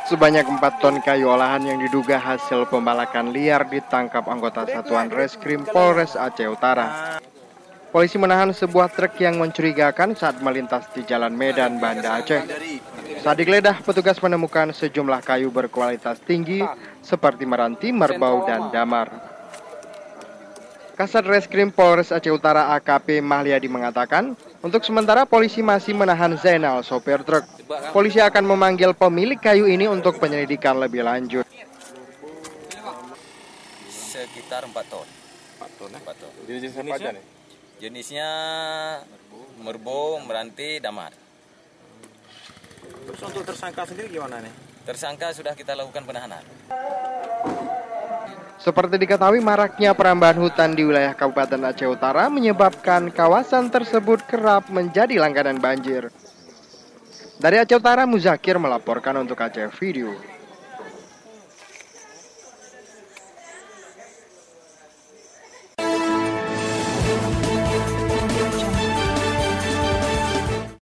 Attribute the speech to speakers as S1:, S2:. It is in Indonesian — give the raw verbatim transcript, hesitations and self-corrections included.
S1: Sebanyak empat ton kayu olahan yang diduga hasil pembalakan liar ditangkap anggota Satuan Reskrim Polres Aceh Utara. Polisi menahan sebuah truk yang mencurigakan saat melintas di Jalan Medan, Banda Aceh. Saat digeledah, petugas menemukan sejumlah kayu berkualitas tinggi seperti meranti, merbau, dan damar. Kasat Reskrim Polres Aceh Utara A K P Mahliadi mengatakan, untuk sementara polisi masih menahan Zainal, sopir truk. Polisi akan memanggil pemilik kayu ini untuk penyelidikan lebih lanjut.
S2: Sekitar empat ton.
S3: empat ton, eh?
S2: empat ton.
S3: Jenisnya apa aja nih?
S2: Jenisnya merbau, meranti, damar.
S3: Terus untuk tersangka sendiri gimana nih?
S2: Tersangka sudah kita lakukan penahanan.
S1: Seperti diketahui, maraknya perambahan hutan di wilayah Kabupaten Aceh Utara menyebabkan kawasan tersebut kerap menjadi langganan banjir. Dari Aceh Utara, Muzakir melaporkan untuk Aceh Video.